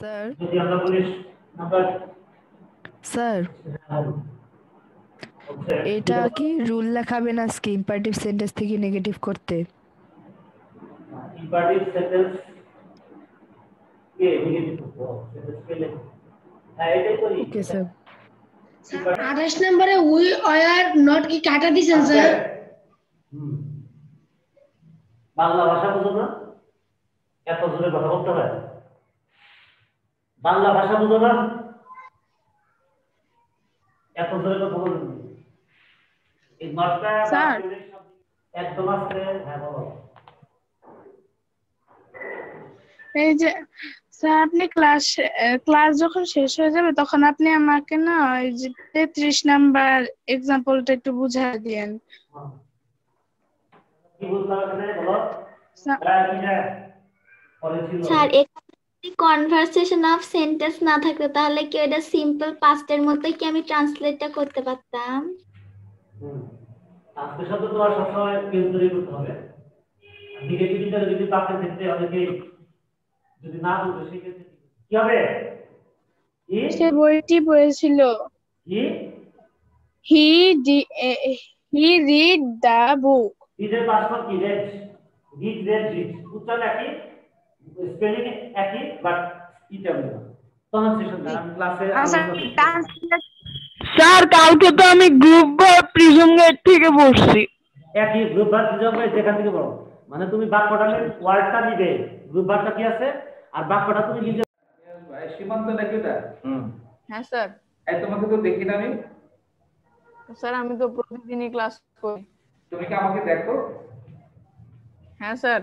Sir যদি আমরা বলি নাম্বার স্যার এটা কি রুল লেখাবেন আজকে ইম্পারেটিভ সেন্টেন্স থেকে নেগেটিভ করতে? ইম্পারেটিভ সেন্টেন্স কে নেগেটিভ করব সেন্টেন্স পেলে হ্যাঁ এটাই করি। Okay sir. স্যার 28 নম্বরে উই আর নট কি কাটা দিছেন স্যার? বাংলা ভাষা বুঝো না, এত জোরে কথা বলতে হয়। বাংলা ভাষা বুঝো না, এত জোরে কথা বলতে এই নটটা স্যার একদম আছে। হ্যাঁ বলো। এই যে স্যার আপনি ক্লাস যখন শেষ হয়ে যাবে তখন আপনি আমাকে না ওই যে 33 নাম্বার এক্সাম্পলটা একটু বুঝায় দিয়েন। কি বলতে হবে বলো। স্যার স্যার এখানে কনভারসেশন অফ সেন্টেন্স না থাকতো তাহলে কি এটা সিম্পল পাস্টের মধ্যে কি আমি ট্রান্সলেটটা করতে পারতাম? ট্রান্সলেশন তো তোমার সবসময় কেন্দ্রই করতে হবে। নেগেটিভিটা যদি পাস্টের ক্ষেত্রে অনেকেই যদি না বুঝে সেক্ষেত্রে কি হবে? সে বইটি পড়েছিল কি হি রিড দা বুক। রিডের পাসওয়ার্ড কি? রিড উচ্চারণ একই, স্পেলিং একই, বাট এটা বলবো প্রনাউন্সিয়েশন না। আমি ক্লাসে স্যার কালকে তো আমি গ্রুপ বা প্রিজম গাইড থেকে পড়ছি। একই গ্রুপ ভার্ব প্রিজম গাইড যেখান থেকে পড়ো, মানে তুমি বাক্যটা ওয়ার্ডটা নিবে, গ্রুপ ভার্বটা কি আছে আর বাক্যটা তুমি নিজে। সীমান্ত নাকি ওটা? হ্যাঁ স্যার। এই তোমাকে তো দেখি না আমি। স্যার আমি তো প্রতিদিনই ক্লাস করি। তুমি কি আমাকে দেখো? হ্যাঁ স্যার।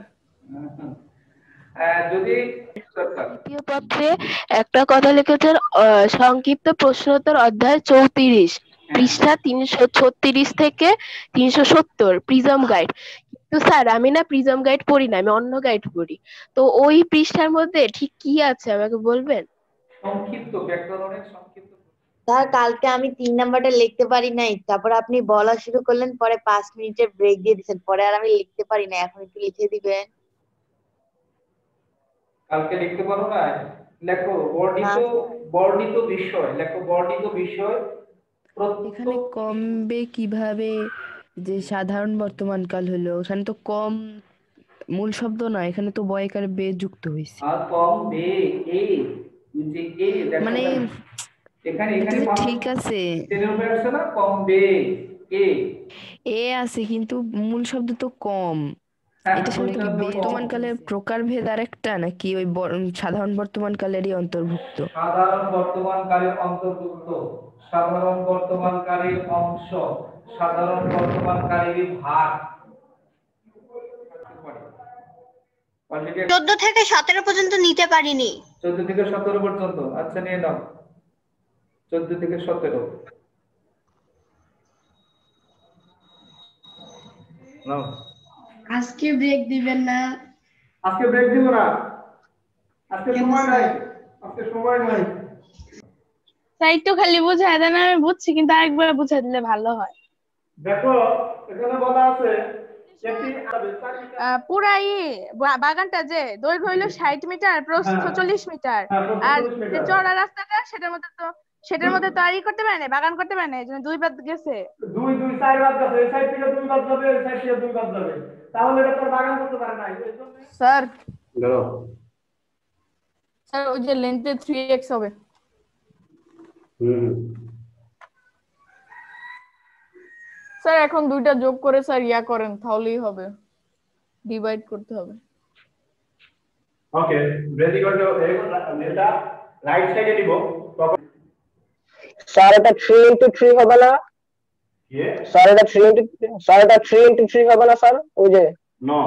যদি দ্বিতীয় পত্রে একটা কথা লিখেছেন সংক্ষিপ্ত প্রশ্নোত্তর অধ্যায় 34 পৃষ্ঠা 336 থেকে 370 প্রিজম গাইড। কিন্তু স্যার আমি না প্রিজম গাইড পড়ি না, আমি অন্য গাইড পড়ি। তো ওই পৃষ্ঠার মধ্যে ঠিক কি আছে আমাকে বলবেন? সংক্ষিপ্ত ব্যাকরণের সংক্ষিপ্ত। স্যার কালকে আমি 3 নাম্বারটা লিখতে পারি নাই, তারপর আপনি বলা শুরু করলেন, পরে 5 মিনিটের ব্রেক দিয়ে দিয়েছেন, পরে আর আমি লিখতে পারি না। এখন একটু লিখে দিবেন। কালকে লিখতে পারো না? লেখো বর্ণিত বিষয়, লেখো বর্ণিত বিষয়। এখানে কমবে কিভাবে যে সাধারণ বর্তমান কাল হলো, এখানে তো কম মূল শব্দ না, এখানে তো বয়কার বে যুক্ত হয়েছে। আর কম বে এ যে এ দেখো মানে এখানে ঠিক আছে তেরোবে আছে না কম বে এ আছে কিন্তু মূল শব্দ তো কম। এটা শুনে কি বর্তমান কালের প্রকার ভেদ আরেকটা নাকি ওই সাধারণ বর্তমান কালেরই অন্তর্ভুক্ত? সাধারণ বর্তমান কালের অন্তর্ভুক্ত, সাধারণ বর্তমান কালের অংশ, সাধারণ বর্তমান কালের ভাগ। 14 থেকে 17 পর্যন্ত নিতে পারিনি। 14 থেকে 17 পর্যন্ত, আচ্ছা নিয়ে নাও 14 থেকে 17 নাও। আজকে ব্রেক দিবেন না? আজকে ব্রেক দিব না, আজকে সময় নাই, আজকে সময় নাই। স্যার একটু খালি বুঝাই দেন, আমি বুঝছি কিন্তু আরেকবার বুঝাই দিলে ভালো হয়। দেখো এখানে বলা আছে পুরাই বাগানটা যে দৈর্ঘ্য হইলো 60 মিটার, প্রস্থ 40 মিটার, আর যে চড়া রাস্তাটা সেটার মধ্যে তো আর করতে পারে না, বাগান করতে পারে না, এজন্য 2 বাদ গেছে। 4 বাদ গেছে, এই সাইড থেকে 2 বাদ যাবে, এই সাইড থেকে 2 বাদ যাবে, তাহলে এটা তো বাগান করতে পারে না। স্যার ধরো স্যার ওই যে লেন্থে 3x হবে। স্যার এখন দুইটা যোগ করে স্যার ইয়া করেন, তাহলেই হবে, ডিভাইড করতে হবে। ওকে রেডি করে দাও। এটা রাইট সাইডে নিব। স্যার এটা 3 into 3 হবে না? স্যার এটা 3 into 3 হবে না স্যার? ওই যে নো,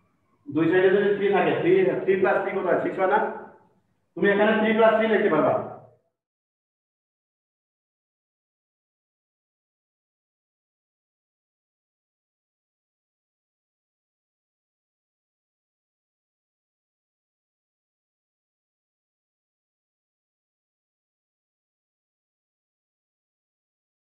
দুই সাইডে যদি 3 থাকে, 3 + 3 কত হয়? 6 হয় না? তুমি এখানে 3 + 3 লিখতে পারবা।